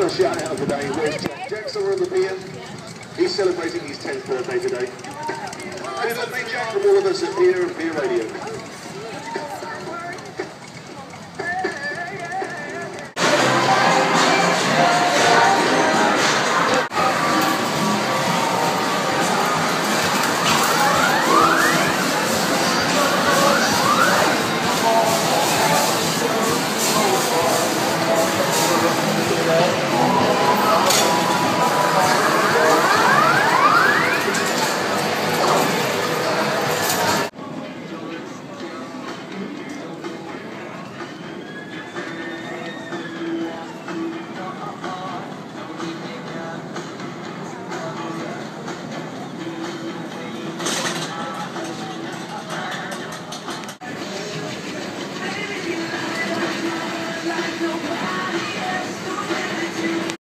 special shout out today was Jack. Jack's over on the Pier. He's celebrating his 10th birthday today. Happy birthday, Jack, from all of us at Pier and Pier Radio.